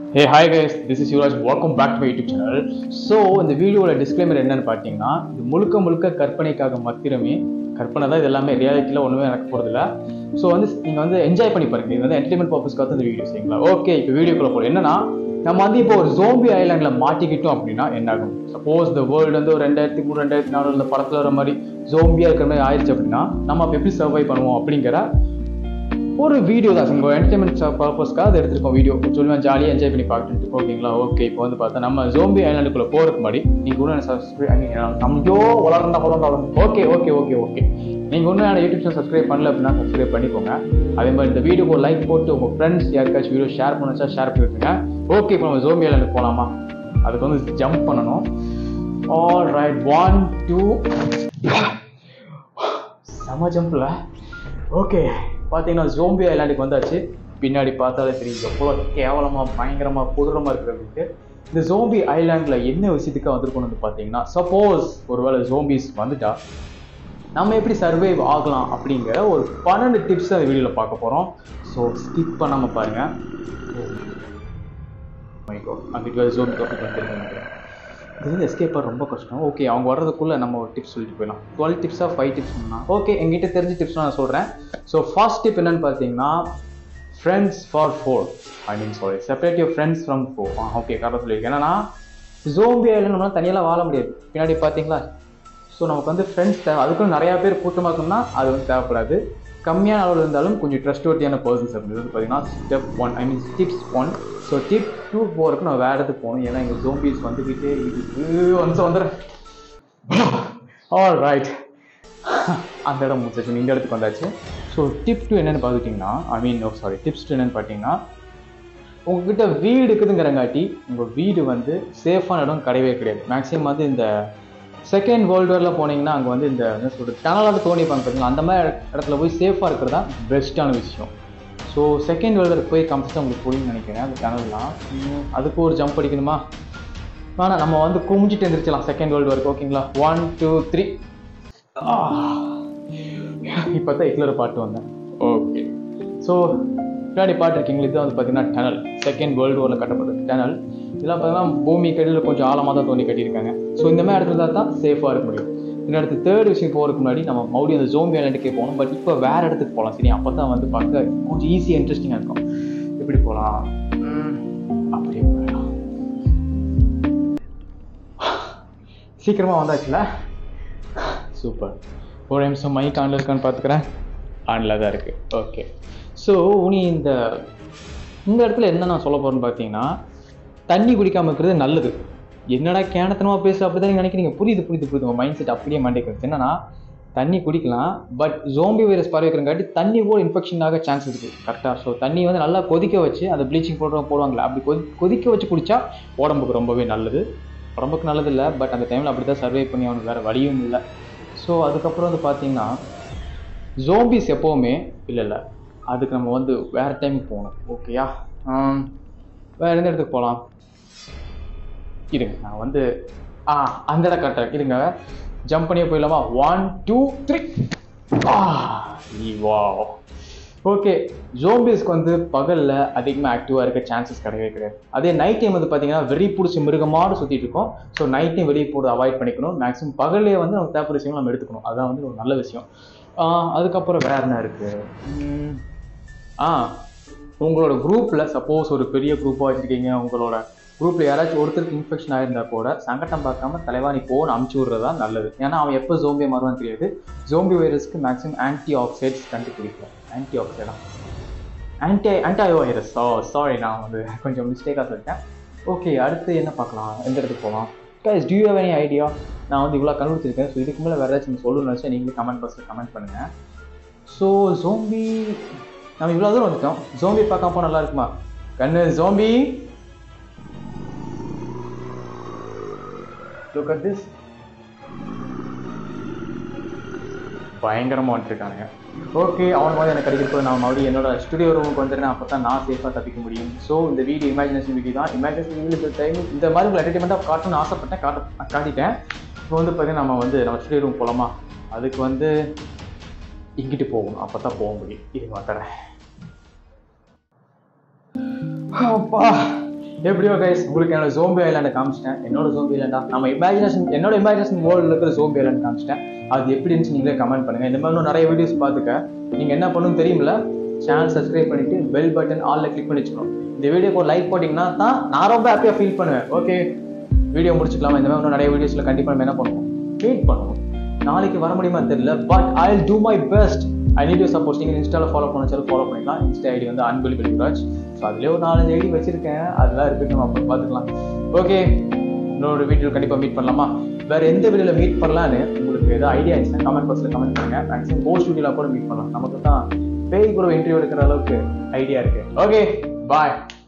Hey, hi guys, this is YUVRAJ. Welcome back to my YouTube channel. So, இந்த வீடியோவோட disclaimer என்னன்னு பார்த்தீங்கன்னா, இது முழுக்க கற்பனைக்காக மாத்திரமே. கற்பனை தான், இது எல்லாமே ரியாலிட்டியில் ஒன்றுமே நடக்க போகிறதில்ல. ஸோ நீங்கள் என்ஜாய் பண்ணி பாருங்க. இது என்டர்டைன்மெண்ட் பர்பஸ்க்காக இந்த வீடியோ சரிங்களா? ஓகே, இப்போ வீடியோக்குள்ள போகிறோம். என்னன்னா, நம்ம இப்போ ஒரு ஜோம்பி ஐலாண்டில் மாட்டிக்கிட்டோம் அப்படின்னா என்ன ஆகும்? சப்போஸ் இந்த வேர்ல்டு ஒரு 2003 2004 இந்த படத்தில் வர மாதிரி ஜோம்பியாக இருக்கிற மாதிரி ஆயிடுச்சு அப்படின்னா நம்ம அப்போ எப்படி சர்வை பண்ணுவோம் அப்படிங்கிற ஒரு வீடியோ தான். உங்கள் என்டர்டைன்மெண்ட் பர்பஸ்க்காக அதை எடுத்துருக்கோம். வீடியோ சொல்லுவேன், ஜாலியாக என்ஜாய் பண்ணி பார்த்துட்டு ஓகேங்களா? ஓகே, இப்போ பார்த்தா நம்ம ஜோம்பி ஐலாண்டுக்குள்ளே போகிறதுக்கு முன்னாடி நீங்கள் ஒன்றும் நம்மளோ வளர்ந்தா ஓகே ஓகே ஓகே ஓகே நீங்கள் ஒன்றும் என்னோட யூடியூப் சேனல் சப்ஸ்கிரைப் பண்ணல அப்படின்னா சப்ஸ்கிரைப் பண்ணிக்கோங்க. அதே மாதிரி இந்த வீடியோக்கு ஒரு லைக் போட்டு உங்கள் ஃப்ரெண்ட்ஸ் யாருக்காச்சும் வீடியோ ஷேர் பண்ணச்சா ஷேர் பண்ணிவிட்டுருங்க. ஓகே, இப்போ நம்ம ஜோம்பி ஐலாண்டுக்கு போகலாமா? அதுக்கு ஜம்ப் பண்ணணும். ஆல் ரைட், 1 2 செம ஜம்பில். ஓகே, பார்த்தீங்கன்னா ஜோம்பி ஐலாண்டுக்கு வந்தாச்சு. பின்னாடி பார்த்தாலே தெரியும் எவ்வளோ கேவலமாக பயங்கரமாக கொடூரமாக இருக்கிறதுக்கு. இந்த ஜோம்பி ஐலாண்டில் என்ன விஷயத்துக்காக வந்திருக்கணும்னு பார்த்தீங்கன்னா, சப்போஸ் ஒருவேளை ஜோம்பிஸ் வந்துட்டா நம்ம எப்படி சர்வைவ் ஆகலாம் அப்படிங்கிற ஒரு 12 டிப்ஸ் அந்த வீடியோவில் பார்க்க போகிறோம். ஸோ ஸ்கிப் பண்ணாமல் பாருங்கள். அந்த ஜோம்பி டாபிக் வந்துருக்கேன். இது எஸ்கேப் ஆக ரொம்ப கஷ்டம். ஓகே, அவங்க வர்றதுக்குள்ளே நம்ம ஒரு டிப்ஸ் சொல்லிட்டு போயிடலாம். 12 டிப்ஸாக 5 டிப்ஸ் சொன்னால் ஓகே, எங்கிட்ட தெரிஞ்ச டிப்ஸ் நான் சொல்கிறேன். ஸோ ஃபர்ஸ்ட் டிப் என்னன்னு பார்த்தீங்கன்னா, friends for 4 separate your friends from 4. Okay, கரெக்டாக சொல்லியிருக்கேன். என்னன்னா ஜோம்பி ஐலாண்ட் நம்மளால் தனியெல்லாம் வாழ முடியாது. பின்னாடி பார்த்தீங்களா? ஸோ நமக்கு ஃப்ரெண்ட்ஸ் தேவை. அதுக்கும் நிறையா பேர் கூட்டமாக இருக்குன்னா அது தேவைப்படாது. கம்மியான அளவில் இருந்தாலும் கொஞ்சம் ட்ரஸ்ட்வர்த்தியான பர்சன்ஸ் அப்படின்றது பார்த்தீங்கன்னா ஸ்டெப் 1 டிப்ஸ் 1. ஸோ டிப் 2 போகிறதுக்கு நான் வேறு இடத்துக்கு போகணும். ஏன்னா இங்கே ஜோம்பிஸ் வந்துக்கிட்டே வந்துடுறேன். ஆல் ரைட், அந்த இடம் முடிச்சாச்சு, இந்த இடத்துக்கு வந்தாச்சு. ஸோ டிப் 2 என்னென்னு பார்த்துட்டிங்கன்னா, டிப்ஸ் 2 என்னென்னு பார்த்தீங்கன்னா, உங்ககிட்ட வீடு இருக்குதுங்கிறங்காட்டி உங்கள் வீடு சேஃபான இடம் கிடையவே கிடையாது. மேக்ஸிமம் இந்த செகண்ட் வேர்ல்டு வாரில் போனீங்கன்னா அங்கே இந்த என்ன சொல்கிறது டனலாக தோணிப்பாங்க பார்த்தீங்களா, அந்த மாதிரி இடத்துல போய் சேஃபாக இருக்கிறது தான் பெஸ்ட்டான விஷயம். ஸோ செகண்ட் வேர்ல்டு வாருக்கு போய் கம்ப்ளீட்டாக உங்களுக்கு புரியும்னு நினைக்கிறேன். அந்த டனல்லாம் அதுக்கு ஒரு ஜம்ப் அடிக்கணுமா? ஆனால் நம்ம குமிஞ்சிட்டு எழுந்திரிச்சலாம் செகண்ட் வேர்ல்டு வாருக்கு. ஓகேங்களா? 1 2 3. இப்போ தான் ஹிட்லர் பாட்டு வந்தேன். ஓகே, ஸோ பின்னாடி பாட்டு இருக்கீங்களா? இதுதான் பார்த்தீங்கன்னா டனல், செகண்ட் வேர்ல்டு வாரில் கட்டப்பட்ட டனல். இதெல்லாம் பார்த்தீங்கன்னா பூமி கடியில் கொஞ்சம் ஆழமாக தான் தோண்டி கட்டியிருக்காங்க. ஸோ இந்த மாதிரி இடத்துல தான் சேஃபாக இருக்க முடியும். இந்த இடத்து தேர்ட் விஷயம் போகிறதுக்கு முன்னாடி நம்ம மறுபடியும் அந்த ஜோம்பி ஐலாண்டுக்கே போகணும். பட் இப்போ வேறு இடத்துக்கு போகலாம். சரி, அப்போ தான் பார்க்க கொஞ்சம் ஈஸியாக இன்ட்ரெஸ்டிங்காக இருக்கும். எப்படி போகலாம்? அப்படியே போகலாம். சீக்கிரமாக வந்தாச்சுல? சூப்பர். ஒரு நிமிஷம் மைக் ஆனில் இருக்கான்னு பார்த்துக்கிறேன். ஆனில் தான் இருக்குது. ஓகே, ஸோ இந்த இடத்துல என்ன நான் சொல்ல போகிறேன்னு பார்த்தீங்கன்னா, தண்ணி குடிக்காமல் இருக்கிறது நல்லது. என்னடா கேனத்தனமாக பேச அப்படி தான் நீங்கள் நினைக்கிறீங்க. புரியுது உங்கள் மைண்ட் செட் அப்படியே மாட்டேங்கிறது. என்னன்னா, தண்ணி குடிக்கலாம், பட் ஜோம்பி வைரஸ் பரவிக்கிறங்காட்டி தண்ணி கூட இன்ஃபெக்ஷன் ஆக சான்ஸ் இருக்குது. கரெக்டாக? ஸோ தண்ணி நல்லா கொதிக்க வச்சு அந்த ப்ளீச்சிங் பவுடர் போடுவாங்களே, அப்படி கொதிக்க வச்சு குடித்தா உடம்புக்கு ரொம்பவே நல்லது. உடம்புக்கு நல்லது இல்லை, பட் அந்த டைமில் அப்படி தான் சர்வை பண்ணி அவனுக்கு வேறு வழியும் இல்லை. ஸோ அதுக்கப்புறம் பார்த்தீங்கன்னா, ஜோம்பிஸ் எப்போவுமே இல்லை அதுக்கு நம்ம வேறு டைமுக்கு போகணும். ஓகேயா? வேறு எந்த இடத்துக்கு போகலாம்? இருங்க, நான் அந்த இடம் கரெக்டாக இருங்க, ஜம்ப் பண்ணியே போயிடலாமா? 1 2 3. வா, ஓகே. ஜோம்பிஸ்க்கு பகலில் அதிகமாக ஆக்டிவாக இருக்க சான்சஸ் கிடையாது. அதே நைட் டைம் பார்த்தீங்கன்னா வெறி பிடிச்சி மிருகமாடு சுற்றிட்டு இருக்கோம். ஸோ நைட் டைம் வெளியே போட்டு அவாய்ட் பண்ணிக்கணும். மேக்ஸிமம் பகல்லே நமக்கு தேவைப்படுற விஷயங்கள் நம்ம எடுத்துக்கணும். அதான் ஒரு நல்ல விஷயம். அதுக்கப்புறம் வேறு என்ன இருக்குது? உங்களோட குரூப்பில் சப்போஸ் ஒரு பெரிய குரூப்பாக வச்சுருக்கீங்க, உங்களோட குரூப்பில் யாராச்சும் ஒருத்தருக்கு இன்ஃபெக்ஷன் ஆகிருந்தால் கூட சங்கடம் பார்க்காம தலைவா நீ போன்னு அமுச்சு விட்றதா நல்லது. ஏன்னா அவன் எப்போ ஜோம்பியை மாறுவான்னு தெரியாது. ஜோம்பி வைரஸ்க்கு மேக்ஸிமம் ஆன்டி ஆக்சைட்ஸ் கண்டுபிடிக்கலாம். Anti virus. சாரி, நான் கொஞ்சம் மிஸ்டேக்காக சொல்லிட்டேன். ஓகே, அடுத்து என்ன பார்க்கலாம்? எந்த இடத்துக்கு போகலாம்? Guys, do you have any idea? நான் இவ்வளோ கண்டுபிடிச்சிருக்கேன். ஸோ இதுக்கு மேலே வேறு ஏதாச்சும் சொல்லணும்னு நினச்சா நீங்களே கமெண்ட் பாக்ஸில் கமெண்ட் பண்ணுங்கள். ஸோ ஜோம்பி நம்ம இவ்வளோ தூரம் வந்துட்டோம். ஜோம்பி பார்க்காம போனால் நல்லா இருக்குமா? கண்ணு ஜோம்பி, look at this. பயங்கரமாக வந்துருக்கானுங்க. ஓகே, அவன் மாதிரி எனக்கு கிடைக்கிறப்போ நான் மறுபடியும் என்னோட ஸ்டுடியோ ரூமுக்கு வந்துடுறேன். அப்போ தான் நான் சேஃபாக தப்பிக்க முடியும். ஸோ இந்த வீடியோ இமேஜினேஷன் வீடியோ தான். இமேஜினேஷன் வீடியோ டைம் இந்த மாதிரி உங்களை என்டர்டைன்மெண்ட்டாக காட்டணும்னு ஆசைப்பட்டேன், காட்டிட்டேன். இப்போ பார்த்தீங்கன்னா நம்ம ஸ்டுடியோ ரூம் போகலாமா? அதுக்கு இங்கிட்டு போகணும். அப்போ தான் போக முடியும். இது மாத்திரேன். அப்பா எப்படியோ கைஸ் உங்களுக்கு என்னோட ஜோம்பி ஐலாண்டை காமிச்சிட்டேன். என்னோட ஜோம்பி ஐலாண்டா நம்ம என்னோட இமேஜினேஷன் வேர்ல்டில் இருக்கிற ஜோம்பி ஐலாண்ட் காமிச்சிட்டேன். அது எப்படின்னு நீங்களே கமெண்ட் பண்ணுங்க. இந்த மாதிரி நிறைய வீடியோஸ் பார்த்துக்க நீங்க என்ன பண்ணணும்னு தெரியுமில்ல, சேனல் சப்ஸ்கிரைப் பண்ணிட்டு பெல் பட்டன் ஆல்ல கிளிக் பண்ணி வச்சுக்கணும். இந்த வீடியோக்கு ஒரு லைக் போட்டிங்கன்னா தான் நான் ரொம்ப ஹாப்பியாக ஃபீல் பண்ணுவேன். ஓகே, வீடியோ முடிச்சுக்கலாமா? இந்த மாதிரி நிறைய வீடியோஸ்ல கண்டிப்பாக நம்ம என்ன பண்ணுவோம், வெயிட் பண்ணுவோம். நாளைக்கு வர முடியுமா தெரியல, but I will do my best. I need you support. நீங்கள் இன்ஸ்டாவில் ஃபாலோ பண்ணாலும் ஃபாலோ பண்ணிக்கலாம். இன்ஸ்டா ஐடி வந்து அன்பளிப்பு யுவராஜ். ஸோ அதுலேயே ஒரு 4-5 ஐடி வச்சிருக்கேன், அதெல்லாம் இருக்கு, நம்ம அப்புறம் பார்த்துக்கலாம். ஓகே, இன்னொரு வீடியோ கண்டிப்பாக மீட் பண்ணலாமா? வேற எந்த வீடியோவில் மீட் பண்ணலான்னு உங்களுக்கு ஏதாவது ஐடியா இருந்துச்சுன்னா கமெண்ட் பாக்ஸில் கமெண்ட் பண்ணுங்க. மேக்ஸிமம் போஸ்ட் வீடியோவில் கூட மீட் பண்ணலாம். நமக்கு தான் பேய் கூட இன்டர்வியூ எடுக்கிற அளவுக்கு ஐடியா இருக்கு. ஓகே, பாய்.